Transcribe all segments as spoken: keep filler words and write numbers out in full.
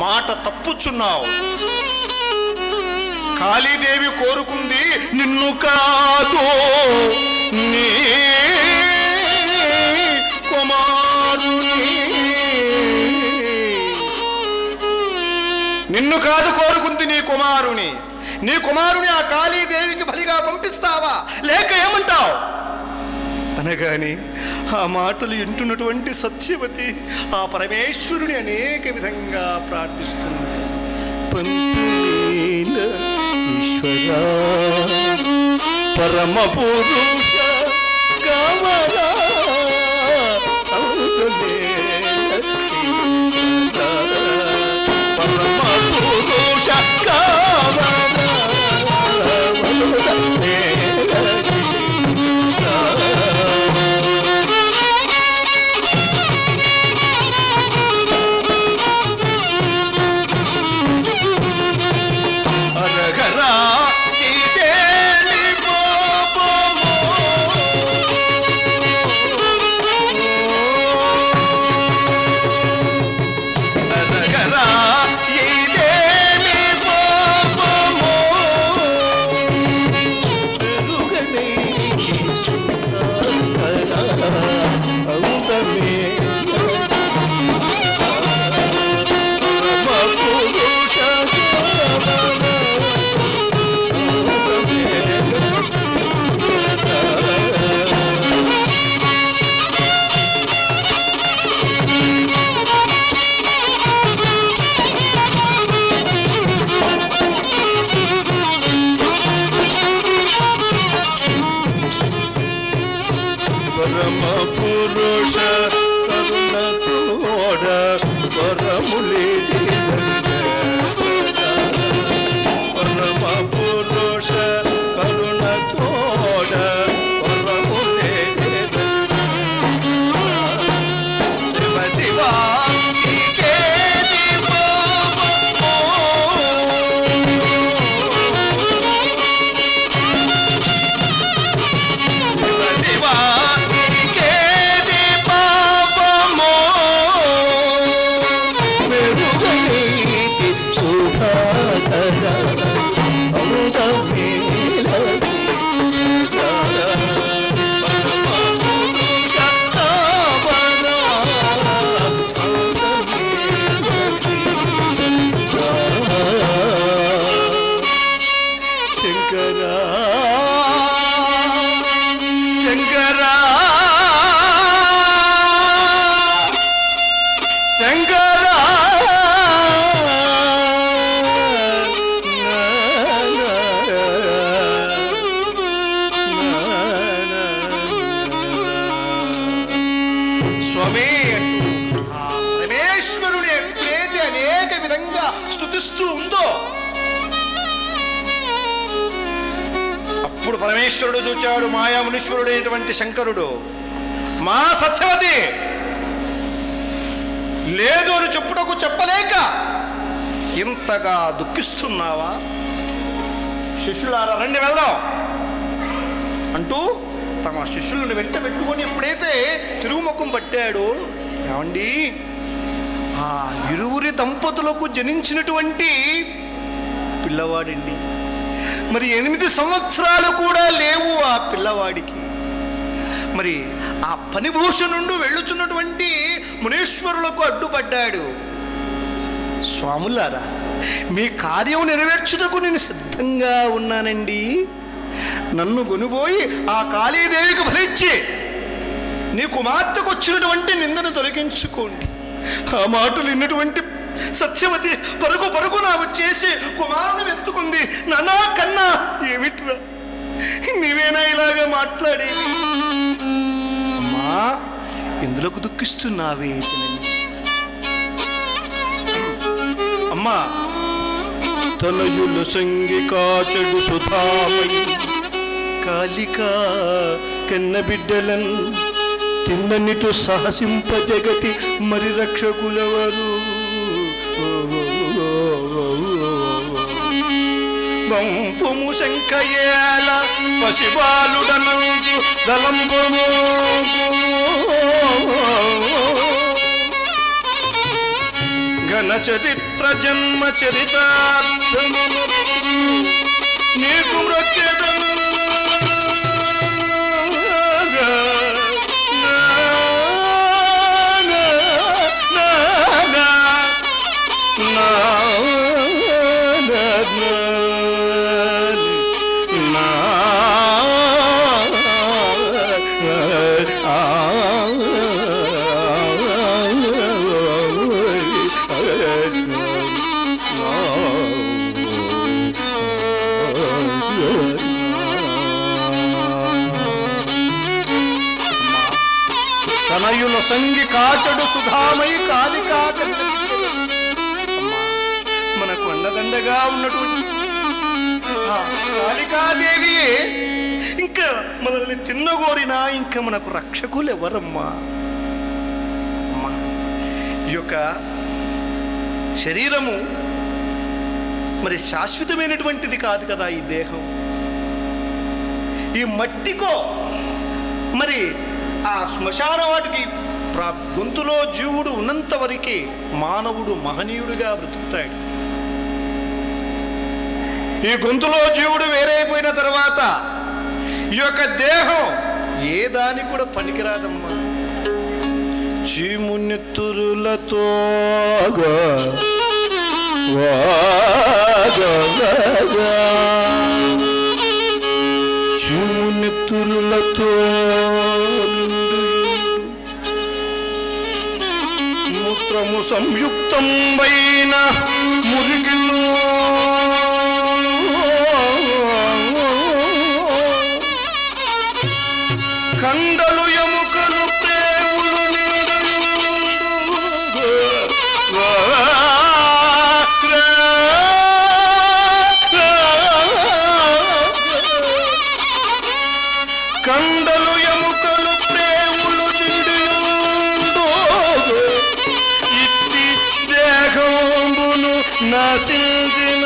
మాట తప్పుచున్నావు. కాళీదేవి కోరుకుంది నిన్ను కాదు, నీ కుమారుని. నిన్ను కాదు కోరుకుంది నీ కుమారుని. నీ కుమారుని ఆ కాళీదేవికి బలిగా పంపిస్తావా లేక ఏమంటావు అనగాని ఆ మాటలు వింటున్నటువంటి సత్యవతి ఆ పరమేశ్వరుని అనేక విధంగా ప్రార్థిస్తుంది. పంతులీల ఈశ్వర పరమ పురుష కావరా పరమ పురుష కావరా పరమేశ్వరుడు చూచాడు మాయామునీశ్వరుడైనటువంటి శంకరుడు, మా సత్యవతి లేదు అని చెప్పుటకు చెప్పలేక ఇంతగా దుఃఖిస్తున్నావా? శిష్యులారా రండి వెళ్దాం అంటూ తమ శిష్యులను వెంట పెట్టుకొని ఎప్పుడైతే తిరుగుముఖం పట్టాడో, ఏమండి ఆ ఇరువురి దంపతులకు జనించినటువంటి పిల్లవాడండి, మరి ఎనిమిది సంవత్సరాలు కూడా లేవు ఆ పిల్లవాడికి. మరి ఆ పనిభూషణుండు వెళ్ళుచున్నటువంటి మునీశ్వరులకు అడ్డుపడ్డాడు. స్వాములారా, మీ కార్యం నెరవేర్చుటకు నేను సిద్ధంగా ఉన్నానండి. నన్ను కొనిపోయి ఆ కాళీదేవికి బలిచ్చి నీ కుమార్తెకు వచ్చినటువంటి నిందను తొలగించుకోండి. ఆ మాటలు విన్నటువంటి సత్యవతి పరుగు పరుగున వచ్చేసి కుమారుని ఎత్తుకుంది. నానా కన్నా ఏమిట్రా, నీవేనా ఇలాగా మాట్లాడేది? అమ్మా, ఎందులోకి దుఃఖిస్తున్నావే? అమ్మా, తనయులు సంగికా చెడు సుధామణి కాళికా కన్న బిడ్డలన్ తిన్ననిటు సాహసింప జగతి మరి రక్షకులవరు. వంపుము శంఖయేల పసిబాలుడనంజు దళంబము జన చరిత్ర జన్మ చరితార్థము నీకు మ్రొక్కెదను తనయుల సంగి కాటడు సుధామై కాలి కాకరి మనకు అండదండగా ఉన్నటువంటి కాళికాదేవి ఇంకా మనల్ని తిన్నగోరినా ఇంకా మనకు రక్షకులు ఎవరమ్మా? అమ్మా, ఈ యొక్క శరీరము మరి శాశ్వతమైనటువంటిది కాదు కదా. ఈ దేహం ఈ మట్టికో మరి ఆ శ్మశాన వాటికి గొంతులో జీవుడు ఉన్నంత వరకే మానవుడు మహనీయుడిగా బ్రతుకుతాడు. ఈ గొంతులో జీవుడు వేరైపోయిన తర్వాత ఈ యొక్క దేహం ఏ దాని కూడా పనికిరాదమ్మా. చీమునెత్తురులతో చీమునెత్తురులతో మూత్రము సంయుక్తం వైన మురిగిలో కండలు ఎముకలు ప్రేములు కండలు ఎముకలు ప్రేములు ఇట్టి దేహంబును నశించిన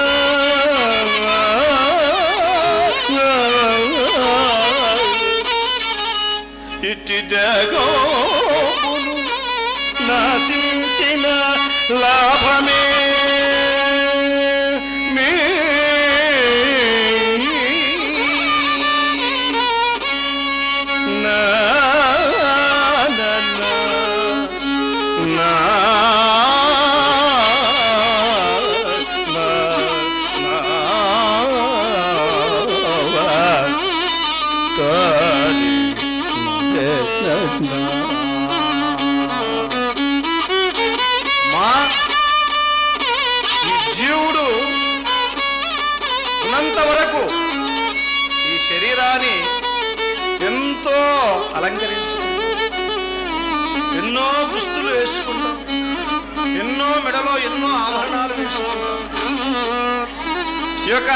ఇట్టి దేహంబును నశించిన లాభమే మే జీవుడు ఉన్నంతవరకు ఈ శరీరాన్ని ఎంతో అలంకరించుకుంటాం, ఎన్నో దుస్తులు వేసుకుంటాం, ఎన్నో మెడలో ఎన్నో ఆభరణాలు వేసుకుంటాం. ఈ యొక్క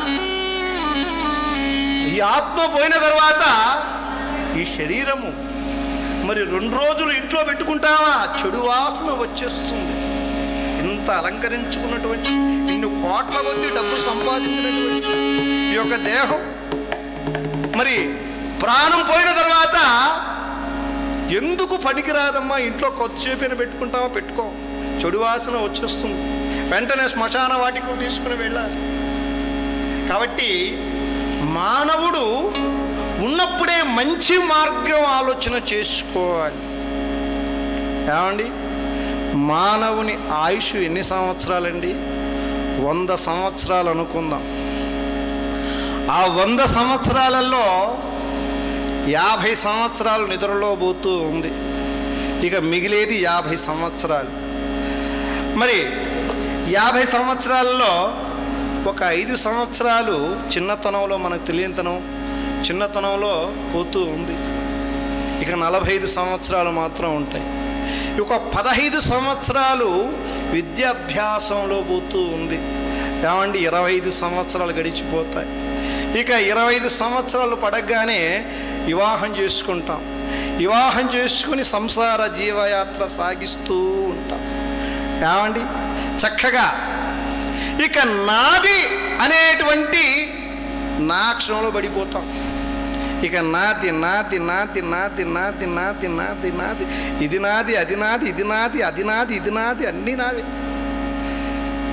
ఈ ఆత్మ పోయిన తర్వాత ఈ శరీరము మరి రెండు రోజులు ఇంట్లో పెట్టుకుంటావా చెడు వాసన వచ్చేస్తుంది. ఇంత అలంకరించుకున్నటువంటి ఇన్ని కోట్ల కొద్ది డబ్బు సంపాదించినటువంటి ఈ యొక్క దేహం మరి ప్రాణం పోయిన తర్వాత ఎందుకు పనికిరాదమ్మా? ఇంట్లో కొద్దిసేపైనా పెట్టుకుంటావా? పెట్టుకో, చెడు వాసన వచ్చేస్తుంది. వెంటనే శ్మశాన వాటికి తీసుకుని వెళ్ళాలి. కాబట్టి మానవుడు ఉన్నప్పుడే మంచి మార్గం ఆలోచన చేసుకోవాలి. ఏమండి, మానవుని ఆయుష్ ఎన్ని సంవత్సరాలండి? వంద సంవత్సరాలు అనుకుందాం. ఆ వంద సంవత్సరాలలో యాభై సంవత్సరాలు నిద్రలో పోతూ ఉంది. ఇక మిగిలేది యాభై సంవత్సరాలు. మరి యాభై సంవత్సరాలలో ఒక ఐదు సంవత్సరాలు చిన్నతనంలో మనకు తెలియనితనం చిన్నతనంలో పోతూ ఉంది. ఇక నలభై ఐదు సంవత్సరాలు మాత్రం ఉంటాయి. ఒక పదహైదు సంవత్సరాలు విద్యాభ్యాసంలో పోతూ ఉంది. ఏమండి, ఇరవై ఐదు సంవత్సరాలు గడిచిపోతాయి. ఇక ఇరవై ఐదు సంవత్సరాలు పడగానే వివాహం చేసుకుంటాం. వివాహం చేసుకుని సంసార జీవయాత్ర సాగిస్తూ ఉంటాం. ఏమండి, చక్కగా ఇక నాది అనేటువంటి నా క్షణంలో పడిపోతాం. ఇక నాది నాది నాది నాది నాది నాది నాది నాది ఇది నాది అది నాది ఇది నాది అది నాది ఇది నాది అన్నీ నావే.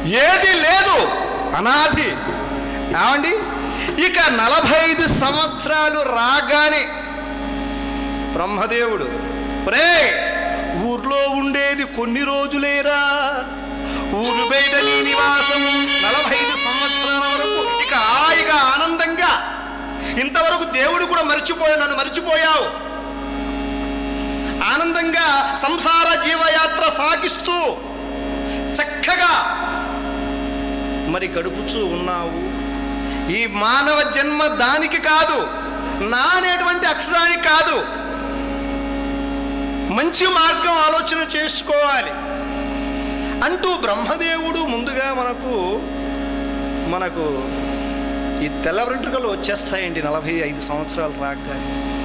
ఏది లేదు, అనాది. ఏమండి, ఇక నలభై ఐదు సంవత్సరాలు రాగానే బ్రహ్మదేవుడు, రే ఊర్లో ఉండేది కొన్ని రోజులేరా, ఊరు బయట నీ నివాసం నలభై ఐదు సంవత్సరాల వరకు ఇక హాయిగా ఆనందంగా, ఇంతవరకు దేవుడు కూడా మర్చిపోయావు, నన్ను మర్చిపోయావు, ఆనందంగా సంసార జీవయాత్ర సాగిస్తూ చక్కగా మరి గడుపుతూ ఉన్నావు. ఈ మానవ జన్మ దానికి కాదు, నా అనేటువంటి అక్షరానికి కాదు, మంచి మార్గం ఆలోచన చేసుకోవాలి అంటూ బ్రహ్మదేవుడు ముందుగా మనకు మనకు ఈ తెల్ల వెంట్రుకలు వచ్చేస్తాయండి నలభై ఐదు సంవత్సరాలు రాగానే.